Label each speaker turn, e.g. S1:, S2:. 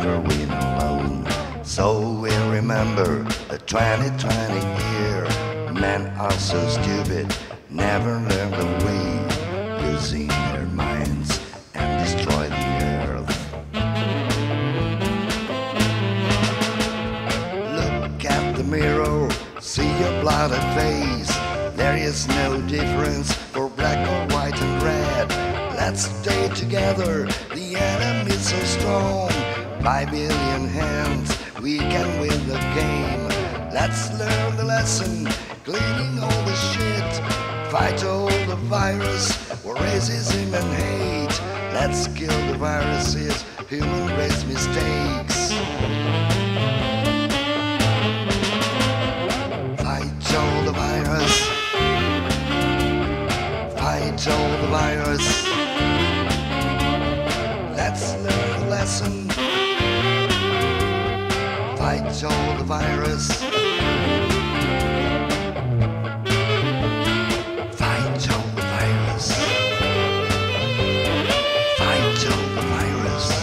S1: never win alone. So we'll remember the 2020 year. Men are so stupid, never learn the way, losing their minds and destroy the earth. Look at the mirror, see your blooded face. There is no difference for black or white and red. Let's stay together, the enemy's so strong. 5 billion hands, we can win the game. Let's learn the lesson, cleaning all the shit. Fight all the virus, or racism and hate. Let's kill the viruses, human race mistakes. Fight all the virus. Fight all the virus. Let's learn the lesson. Fight all the virus. Fight all the virus. Fight all the virus.